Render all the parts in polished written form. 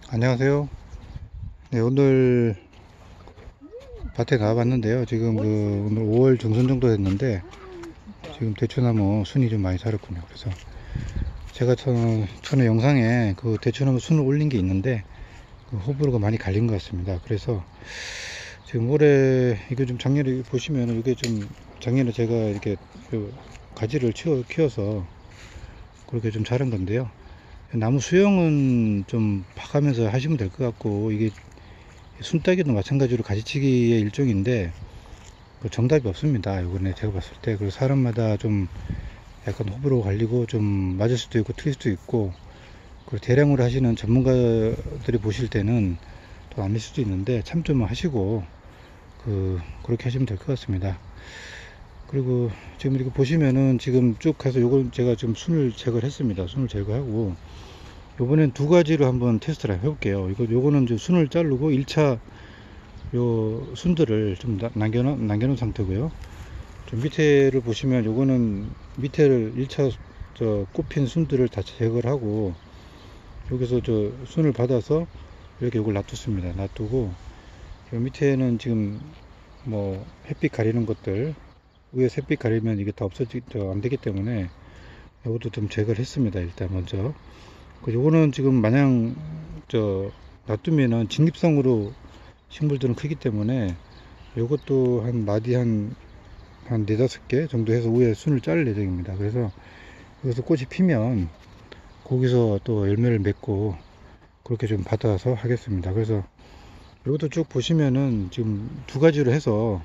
안녕하세요. 네, 오늘 밭에 나와봤는데요. 지금 오늘 5월 중순 정도 됐는데 지금 대추나무 순이 좀 많이 자랐군요. 그래서 제가 전에 영상에 그 대추나무 순을 올린 게 있는데 그 호불호가 많이 갈린 것 같습니다. 그래서 지금 올해 이거 좀 작년에 보시면 이게 좀 작년에 제가 이렇게 그 가지를 키워서 그렇게 좀 자란 건데요. 나무 수영은 좀 봐가면서 하시면 될 것 같고, 이게 순따기도 마찬가지로 가지치기의 일종인데 그 정답이 없습니다. 이번에 제가 봤을 때. 그리고 사람마다 좀 약간 호불호 갈리고 좀 맞을 수도 있고 틀릴 수도 있고, 그리고 대량으로 하시는 전문가들이 보실 때는 또 아닐 수도 있는데 참 좀 하시고 그렇게 하시면 될 것 같습니다. 그리고 지금 이렇게 보시면은 지금 쭉 가서 요걸 제가 좀 순을 제거를 했습니다. 순을 제거하고 요번엔 두 가지로 한번 테스트를 해볼게요. 요거는 이제 순을 자르고 1차 요 순들을 좀 남겨놓은 상태고요. 좀 밑에를 보시면 요거는 밑에를 1차 꼽힌 순들을 다 제거를 하고 여기서 순을 받아서 이렇게 요걸 놔뒀습니다. 놔두고 요 밑에는 지금 뭐 햇빛 가리는 것들, 위에 햇빛 가리면 이게 다 안 되기 때문에 요것도 좀 제거를 했습니다. 일단 먼저. 요거는 지금 마냥 놔두면은 진입성으로 식물들은 크기 때문에 요것도 한 마디 한 4-5개 정도 해서 위에 순을 자를 예정입니다. 그래서 여기서 꽃이 피면 거기서 또 열매를 맺고 그렇게 좀 받아서 하겠습니다. 그래서 이것도 쭉 보시면은 지금 두 가지로 해서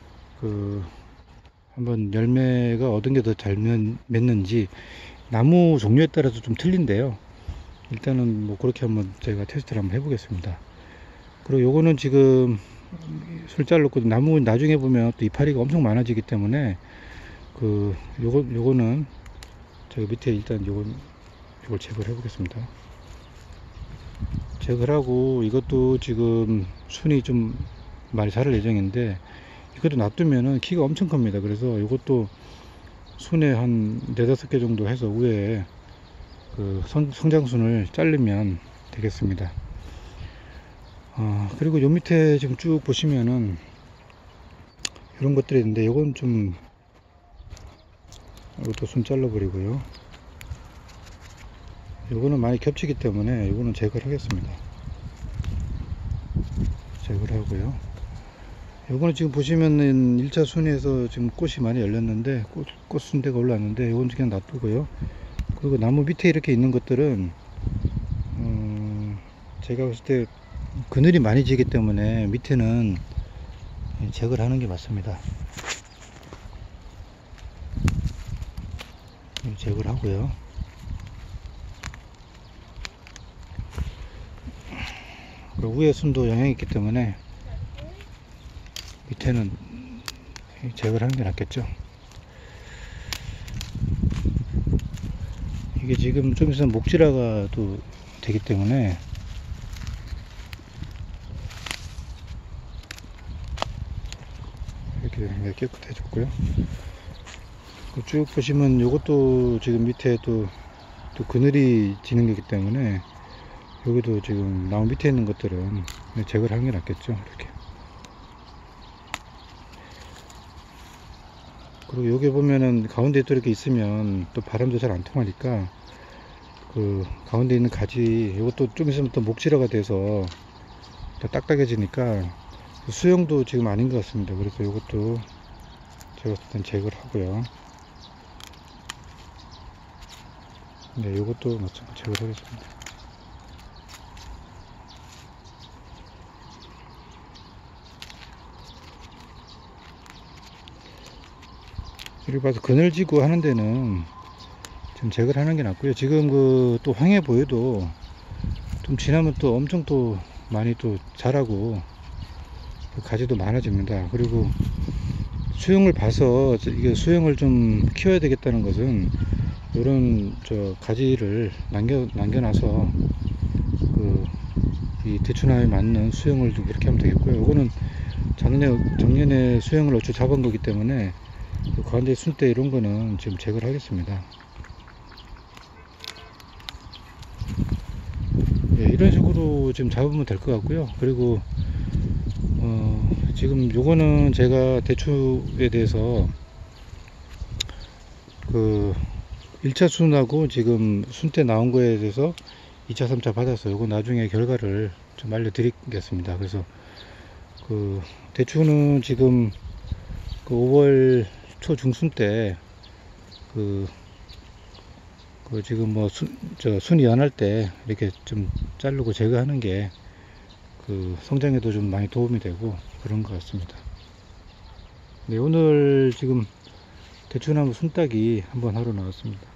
한번 열매가 어떤 게 더 잘 맺는지 나무 종류에 따라서 좀 틀린데요. 일단은 뭐 그렇게 한번 제가 테스트를 한번 해보겠습니다. 그리고 요거는 지금 술 잘랐고 나무 나중에 보면 또 이파리가 엄청 많아지기 때문에 요거는 저기 밑에 일단 요걸 제거를 해 보겠습니다. 제거를 하고 이것도 지금 순이 좀 많이 자랄 예정인데 이것도 놔두면은 키가 엄청 큽니다. 그래서 이것도 순에 한 4-5개 정도 해서 위에 성장순을 자르면 되겠습니다. 그리고 요 밑에 지금 쭉 보시면은 이런 것들이 있는데 이건 좀 이것도 순 잘라버리고요. 이거는 많이 겹치기 때문에 이거는 제거를 하겠습니다. 제거를 하고요. 요거는 지금 보시면은 1차 순에서 지금 꽃이 많이 열렸는데 꽃 순대가 올랐는데 이건 그냥 놔두고요. 그리고 나무 밑에 이렇게 있는 것들은 제가 봤을 때 그늘이 많이 지기 때문에 밑에는 제거를 하는 게 맞습니다. 제거를 하고요. 그리고 위에 순도 영향이 있기 때문에 밑에는 제거를 하는 게 낫겠죠. 이게 지금 좀 있으면 목질화가 또 되기 때문에 이렇게 깨끗해졌고요. 쭉 보시면 이것도 지금 밑에 또 그늘이 지는 거기 때문에 여기도 지금 나무 밑에 있는 것들은 제거를 하는 게 낫겠죠. 이렇게. 그리고 여기 보면은 가운데 또 이렇게 있으면 또 바람도 잘 안 통하니까 가운데 있는 가지 이것도 좀 있으면 또 목질화가 돼서 더 딱딱해지니까 수영도 지금 아닌 것 같습니다. 그래서 이것도 제가 일단 제거를 하고요. 네, 이것도 마찬가지 제거를 하겠습니다. 이렇게 봐서 그늘지고 하는 데는 좀 제거를 하는 게 낫고요. 지금 또 황해 보여도 좀 지나면 또 엄청 또 많이 또 자라고 가지도 많아집니다. 그리고 수영을 봐서 이게 수영을 좀 키워야 되겠다는 것은 이런 가지를 남겨놔서 이 대추나무에 맞는 수영을 좀 그렇게 하면 되겠고요. 이거는 작년에 수영을 어쩌 잡은 거기 때문에 가운데 순대 이런 거는 지금 제거를 하겠습니다. 예, 이런 식으로 지금 잡으면 될 것 같고요. 그리고 지금 요거는 제가 대추에 대해서 그 1차 순하고 지금 순때 나온 거에 대해서 2차 3차 받아서 요거 나중에 결과를 좀 알려드리겠습니다. 그래서 그 대추는 지금 그 5월 초 중순 때 지금 뭐 순이 연할 때 이렇게 좀 자르고 제거하는 게 그 성장에도 좀 많이 도움이 되고 그런 것 같습니다. 네, 오늘 지금 대추나무 순따기 한번 하러 나왔습니다.